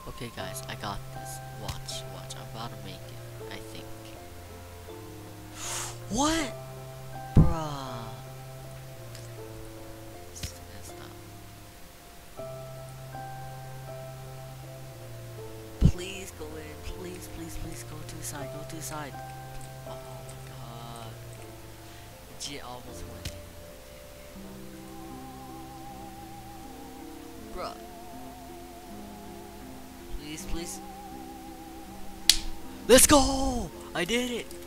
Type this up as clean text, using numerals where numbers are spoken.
Okay guys, I got this. Watch, watch. I'm about to make it, I think. What? Bruh. That's not. Please go in. Please, please, please go to the side. Go to the side. Oh my god. Legit almost went in. Bruh. Please, please. Let's go! I did it!